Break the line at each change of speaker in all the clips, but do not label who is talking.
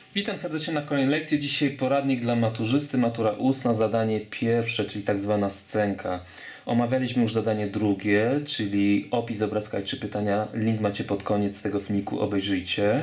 Witam serdecznie na kolejnej lekcji. Dzisiaj poradnik dla maturzysty, matura ustna, zadanie pierwsze, czyli tak zwana scenka. Omawialiśmy już zadanie drugie, czyli opis obrazka i 3 pytania. Link macie pod koniec tego filmiku, obejrzyjcie.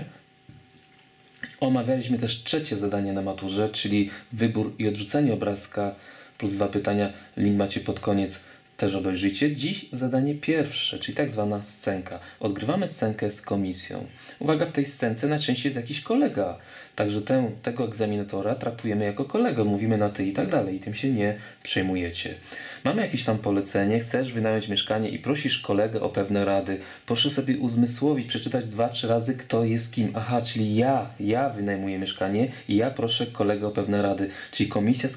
Omawialiśmy też trzecie zadanie na maturze, czyli wybór i odrzucenie obrazka plus 2 pytania. Link macie pod koniec, też obejrzyjcie. Dziś zadanie pierwsze, czyli tak zwana scenka. Odgrywamy scenkę z komisją. Uwaga, w tej scence najczęściej jest jakiś kolega. Także tego egzaminatora traktujemy jako kolegę. Mówimy na ty i tak dalej. I tym się nie przejmujecie. Mamy jakieś tam polecenie. Chcesz wynająć mieszkanie i prosisz kolegę o pewne rady. Proszę sobie uzmysłowić, przeczytać 2-3 razy, kto jest kim. Aha, czyli ja wynajmuję mieszkanie i ja proszę kolegę o pewne rady. Czyli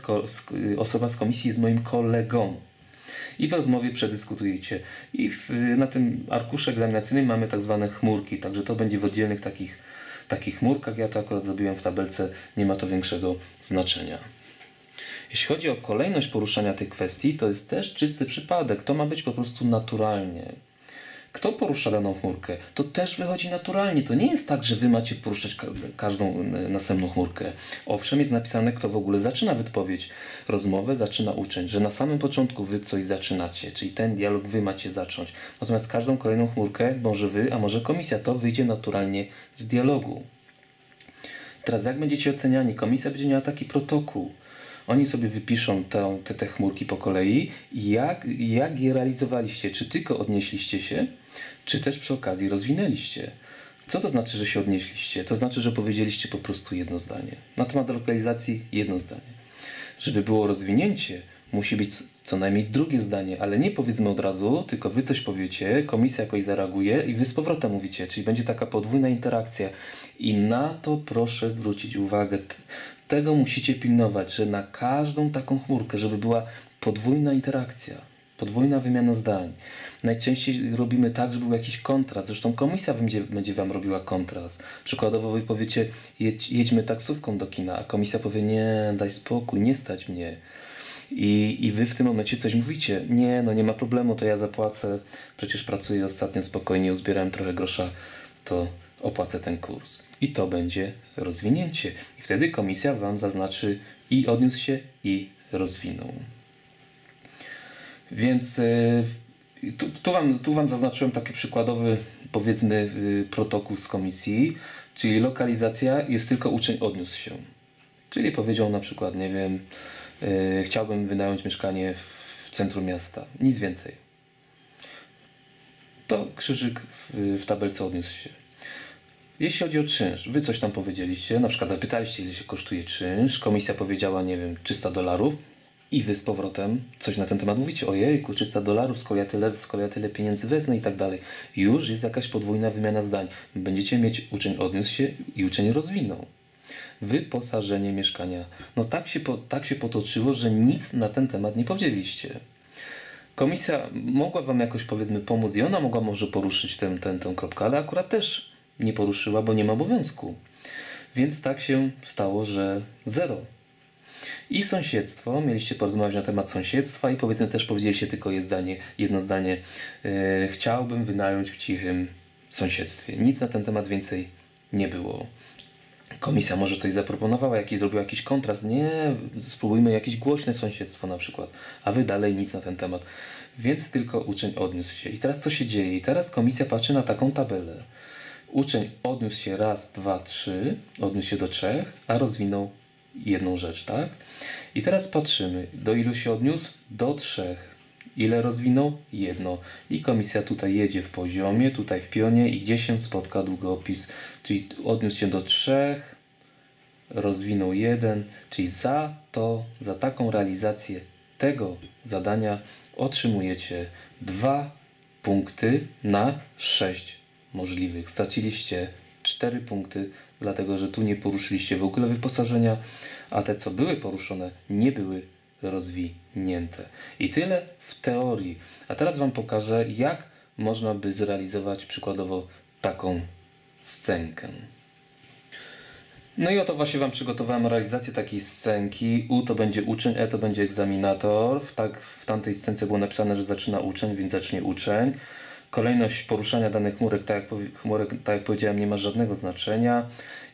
osoba z komisji jest moim kolegą. I w rozmowie przedyskutujecie. I na tym arkuszu egzaminacyjnym mamy tak zwane chmurki, także to będzie w oddzielnych takich chmurkach. Ja to akurat zrobiłem w tabelce, nie ma to większego znaczenia. Jeśli chodzi o kolejność poruszania tej kwestii, to jest też czysty przypadek. To ma być po prostu naturalnie. Kto porusza daną chmurkę? To też wychodzi naturalnie. To nie jest tak, że wy macie poruszać każdą następną chmurkę. Owszem, jest napisane, kto w ogóle zaczyna wypowiedź. Rozmowę zaczyna uczeń, że na samym początku wy coś zaczynacie, czyli ten dialog wy macie zacząć. Natomiast każdą kolejną chmurkę, może wy, a może komisja, to wyjdzie naturalnie z dialogu. Teraz jak będziecie oceniani? Komisja będzie miała taki protokół. Oni sobie wypiszą te chmurki po kolei i jak je realizowaliście. Czy tylko odnieśliście się, czy też przy okazji rozwinęliście. Co to znaczy, że się odnieśliście? To znaczy, że powiedzieliście po prostu jedno zdanie. Na temat lokalizacji jedno zdanie. Żeby było rozwinięcie, musi być co najmniej drugie zdanie, ale nie powiedzmy od razu, tylko wy coś powiecie, komisja jakoś zareaguje i wy z powrotem mówicie, czyli będzie taka podwójna interakcja. I na to proszę zwrócić uwagę. Tego musicie pilnować, że na każdą taką chmurkę, żeby była podwójna interakcja, podwójna wymiana zdań. Najczęściej robimy tak, żeby był jakiś kontrast. Zresztą komisja będzie wam robiła kontrast. Przykładowo wy powiecie, jedźmy taksówką do kina, a komisja powie, nie, daj spokój, nie stać mnie. I wy w tym momencie coś mówicie. Nie, no nie ma problemu, to ja zapłacę. Przecież pracuję ostatnio spokojnie, uzbierałem trochę grosza, to opłacę ten kurs. I to będzie rozwinięcie. I wtedy komisja wam zaznaczy i odniósł się, i rozwinął. Więc tu wam zaznaczyłem taki przykładowy, powiedzmy, protokół z komisji, czyli lokalizacja jest tylko uczeń odniósł się. Czyli powiedział na przykład, nie wiem, chciałbym wynająć mieszkanie w centrum miasta. Nic więcej. To krzyżyk w tabelce odniósł się. Jeśli chodzi o czynsz, wy coś tam powiedzieliście, na przykład zapytaliście, ile się kosztuje czynsz, komisja powiedziała, nie wiem, $300 i wy z powrotem coś na ten temat mówicie, ojejku, $300, skoro ja tyle pieniędzy wezmę i tak dalej. Już jest jakaś podwójna wymiana zdań. Będziecie mieć uczeń odniósł się i uczeń rozwinął. Wyposażenie mieszkania. No tak się potoczyło, że nic na ten temat nie powiedzieliście. Komisja mogła wam jakoś, powiedzmy, pomóc i ona mogła może poruszyć tę kropkę, ale akurat też nie poruszyła, bo nie ma obowiązku. Więc tak się stało, że 0. I sąsiedztwo, mieliście porozmawiać na temat sąsiedztwa i powiedzmy też powiedzieliście tylko jedno zdanie. Chciałbym wynająć w cichym sąsiedztwie. Nic na ten temat więcej nie było. Komisja może coś zaproponowała, zrobiła jakiś kontrast. Nie, spróbujmy jakieś głośne sąsiedztwo na przykład. A wy dalej nic na ten temat. Więc tylko uczeń odniósł się. I teraz co się dzieje? I teraz komisja patrzy na taką tabelę. Uczeń odniósł się 1, 2, 3, odniósł się do 3, a rozwinął jedną rzecz, tak? I teraz patrzymy, do ilu się odniósł? Do 3. Ile rozwinął? 1. I komisja tutaj jedzie w poziomie, tutaj w pionie i gdzie się spotka długopis. Czyli odniósł się do 3, rozwinął 1, czyli za taką realizację tego zadania otrzymujecie 2 punkty na 6 możliwych. Straciliście 4 punkty, dlatego że tu nie poruszyliście w ogóle wyposażenia, a te, co były poruszone, nie były rozwinięte. I tyle w teorii. A teraz wam pokażę, jak można by zrealizować przykładowo taką scenkę. No i oto właśnie wam przygotowałem realizację takiej scenki. U to będzie uczeń, E to będzie egzaminator. W tamtej scence było napisane, że zaczyna uczeń, więc zacznie uczeń. Kolejność poruszania danych chmurek, tak jak powiedziałem, nie ma żadnego znaczenia.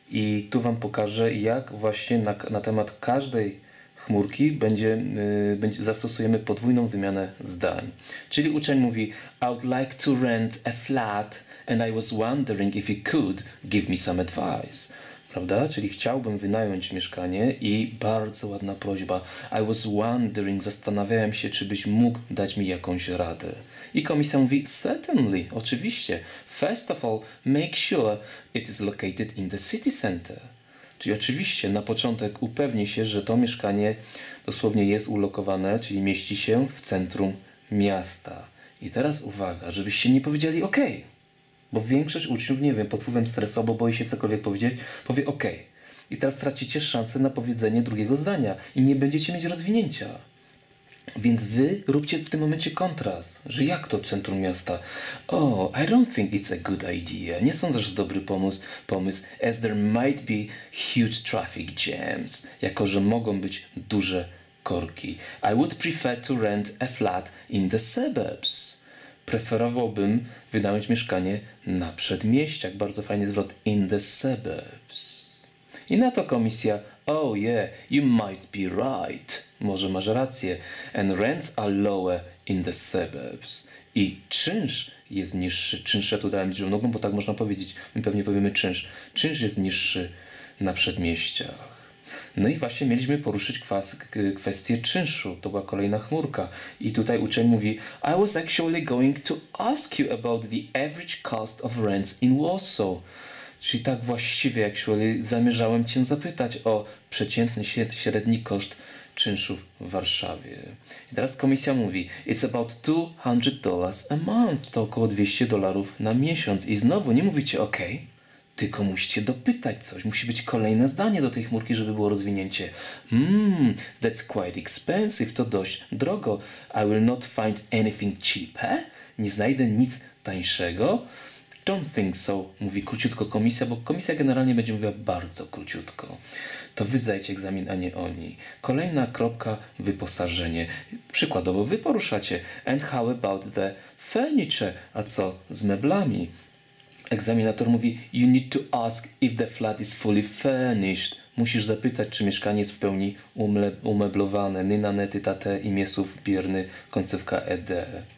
I tu Wam pokażę, jak właśnie na temat każdej chmurki zastosujemy podwójną wymianę zdań. Czyli uczeń mówi I would like to rent a flat and I was wondering if you could give me some advice. Prawda? Czyli chciałbym wynająć mieszkanie i bardzo ładna prośba. I was wondering, zastanawiałem się, czy byś mógł dać mi jakąś radę. I komisja mówi, certainly, oczywiście. First of all, make sure it is located in the city center. Czyli oczywiście na początek upewnij się, że to mieszkanie dosłownie jest ulokowane, czyli mieści się w centrum miasta. I teraz uwaga, żebyście nie powiedzieli OK. Bo większość uczniów, nie wiem, pod wpływem stresu, bo boi się cokolwiek powiedzieć, powie OK. I teraz tracicie szansę na powiedzenie drugiego zdania i nie będziecie mieć rozwinięcia. Więc wy róbcie w tym momencie kontrast, że jak to centrum miasta? Oh, I don't think it's a good idea. Nie sądzę, że to dobry pomysł, as there might be huge traffic jams, jako że mogą być duże korki. I would prefer to rent a flat in the suburbs. Preferowałbym wynająć mieszkanie na przedmieściach. Bardzo fajny zwrot, in the suburbs. I na to komisja, oh yeah, you might be right. Może masz rację. And rents are lower in the suburbs. I czynsz jest niższy. Czynsze tu dałem liczbą nogą, bo tak można powiedzieć. My pewnie powiemy czynsz. Czynsz jest niższy na przedmieściach. No i właśnie mieliśmy poruszyć kwestię czynszu. To była kolejna chmurka. I tutaj uczeń mówi I was actually going to ask you about the average cost of rents in Warsaw. Czyli tak właściwie, actually, zamierzałem Cię zapytać o przeciętny średni koszt czynszów w Warszawie. I teraz komisja mówi it's about $200 a month. To około $200 na miesiąc. I znowu nie mówicie OK, tylko musicie dopytać coś. Musi być kolejne zdanie do tej chmurki, żeby było rozwinięcie. That's quite expensive. To dość drogo. I will not find anything cheaper. Nie znajdę nic tańszego. Don't think so, mówi króciutko komisja, bo komisja generalnie będzie mówiła bardzo króciutko. To wy zdajecie egzamin, a nie oni. Kolejna kropka, wyposażenie. Przykładowo wy poruszacie. And how about the furniture? A co z meblami? Egzaminator mówi you need to ask if the flat is fully furnished. Musisz zapytać, czy mieszkanie jest w pełni umeblowane. Nyna, nety, tate, imiesów, bierny, końcówka ed.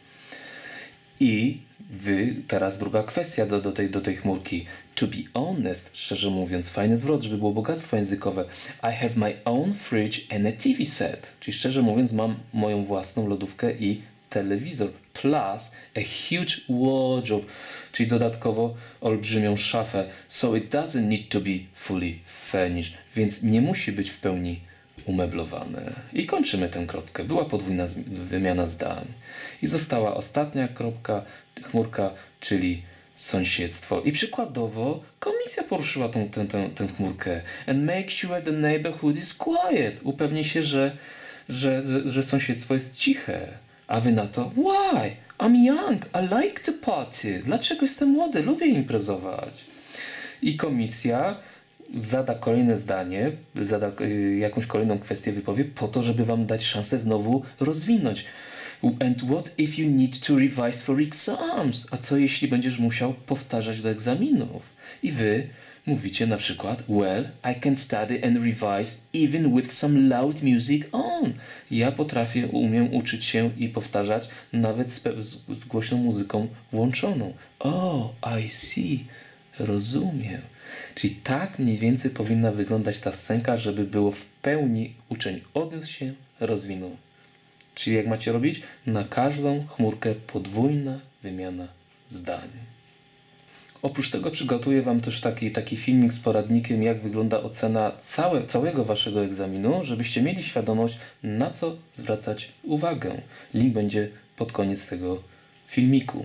I teraz druga kwestia do tej chmurki. To be honest, szczerze mówiąc, fajny zwrot, żeby było bogactwo językowe. I have my own fridge and a TV set. Czyli szczerze mówiąc, mam moją własną lodówkę i telewizor. Plus a huge wardrobe, czyli dodatkowo olbrzymią szafę. So it doesn't need to be fully furnished. Więc nie musi być w pełni umeblowane. I kończymy tę kropkę. Była podwójna wymiana zdań. I została ostatnia kropka, chmurka, czyli sąsiedztwo. I przykładowo komisja poruszyła tę chmurkę. And make sure the neighborhood is quiet. Upewnij się, że sąsiedztwo jest ciche. A wy na to, why? I'm young, I like to party. Dlaczego jestem młody? Lubię imprezować. I komisja zada kolejne zdanie, zada jakąś kolejną kwestię wypowie po to, żeby wam dać szansę znowu rozwinąć. And what if you need to revise for exams? A co jeśli będziesz musiał powtarzać do egzaminów? I wy mówicie na przykład well, I can study and revise even with some loud music on. Ja umiem uczyć się i powtarzać nawet z głośną muzyką włączoną. Oh, I see. Rozumiem. Czyli tak mniej więcej powinna wyglądać ta scenka, żeby było w pełni uczeń odniósł się, rozwinął. Czyli jak macie robić? Na każdą chmurkę podwójna wymiana zdań. Oprócz tego przygotuję wam też taki filmik z poradnikiem, jak wygląda ocena całego waszego egzaminu, żebyście mieli świadomość, na co zwracać uwagę. Link będzie pod koniec tego filmiku.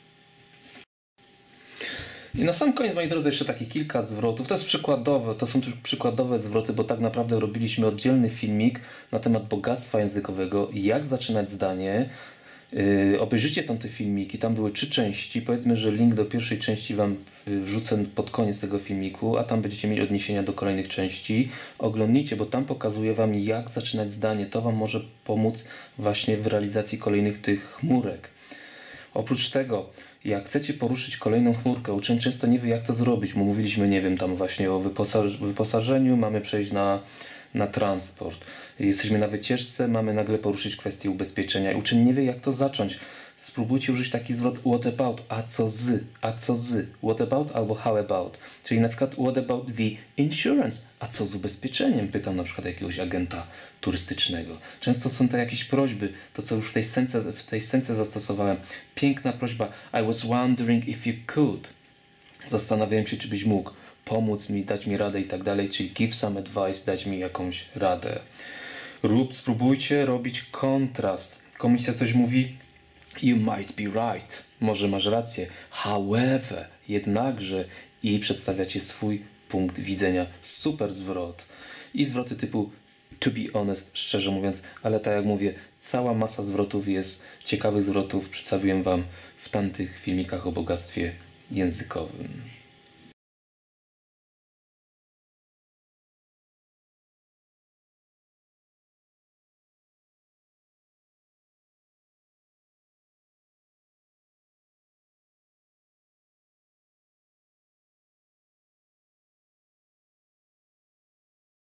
I na sam koniec, moi drodzy, jeszcze takie kilka zwrotów. To są też przykładowe zwroty, bo tak naprawdę robiliśmy oddzielny filmik na temat bogactwa językowego i jak zaczynać zdanie. Obejrzyjcie tam te filmiki, tam były 3 części. Powiedzmy, że link do pierwszej części wam wrzucę pod koniec tego filmiku, a tam będziecie mieli odniesienia do kolejnych części. Oglądnijcie, bo tam pokazuję wam, jak zaczynać zdanie. To wam może pomóc właśnie w realizacji kolejnych tych chmurek. Oprócz tego, jak chcecie poruszyć kolejną chmurkę, uczeń często nie wie, jak to zrobić. Bo mówiliśmy, nie wiem, tam właśnie o wyposażeniu, mamy przejść na transport. Jesteśmy na wycieczce, mamy nagle poruszyć kwestię ubezpieczenia. Uczeń nie wie, jak to zacząć. Spróbujcie użyć taki zwrot what about, a co z, what about albo how about. Czyli na przykład what about the insurance, a co z ubezpieczeniem? Pytam na przykład jakiegoś agenta turystycznego. Często są to jakieś prośby, to co już w tej scence zastosowałem. Piękna prośba, I was wondering if you could. Zastanawiałem się, czy byś mógł pomóc mi, dać mi radę i tak dalej, czyli give some advice, dać mi jakąś radę. Spróbujcie robić kontrast. Komisja coś mówi, you might be right. Może masz rację. However, jednakże i przedstawiacie swój punkt widzenia. Super zwrot. I zwroty typu to be honest, szczerze mówiąc, ale tak jak mówię, cała masa zwrotów jest, ciekawych zwrotów przedstawiłem Wam w tamtych filmikach o bogactwie językowym.